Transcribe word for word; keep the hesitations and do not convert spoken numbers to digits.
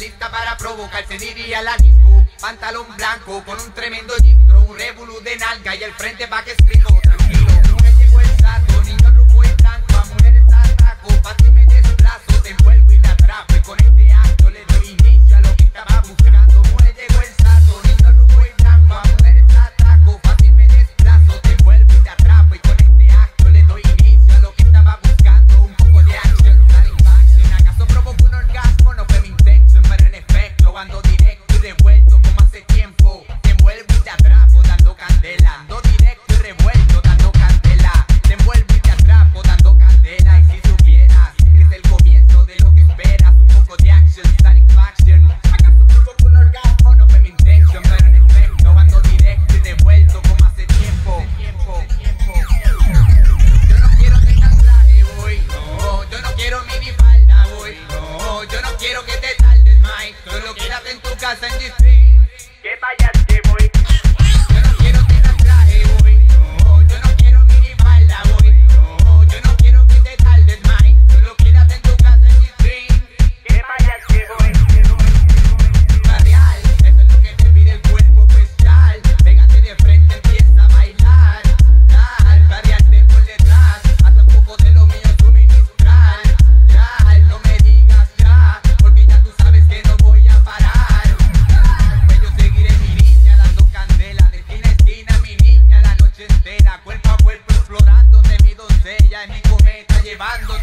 lista para provocar, se diría la disco. Pantalón blanco con un tremendo gistro, un revolú de nalga y el frente pa' que explico. Tranquilo, no me llegó el sato, niño rubio y blanco, a mujeres ataco, fácil me desplazo, te envuelvo y te atrapo y con este acto le doy inicio a lo que estaba buscando. No me llegó el sato, niño rubio y blanco, a mujeres ataco, fácil me desplazo, te envuelvo y te atrapo y con este acto le doy inicio a lo que estaba buscando. Un poco de action, satisfaction, acaso provoco un orgasmo, no fue mi intention, pero en efecto ando directo y revuelto como hace tiempo, te envuelvo y te atrapo dando candela, ando directo y revuelto dando candela, te envuelvo y te atrapo dando candela. Y si supieras que es el comienzo de lo que esperas, un poco de action, satisfaction, acaso provoco un orgasmo, no fue mi intention, pero en efecto ando directo y revuelto como hace tiempo, tiempo, tiempo. Yo no quiero que tengas traje hoy, no, yo no quiero minifalda hoy, no, yo no quiero que te tardes, Mike, solo quédate en tu casa en G-String, que vayas que voy. Yo no quiero que tengas traje hoy, no, yo no quiero minifalda hoy, no, yo no quiero que te tardes, Mike, solo quédate en tu casa en G-String, que vayas que voy, que voy, que voy. Barrial, eso es lo que te pide el cuerpo, pues tal, pégate de frente, empieza a bailar, tal, barriarte por detrás, haz un poco de lo mío suministrar, ya, no me digas ya, porque ya tú sabes que no voy a parar, pues yo seguiré mi niña dando candela, de esquina a esquina mi niña la noche entera, cuerpo a cuerpo explorándote mi doncella, en mi cometa llevando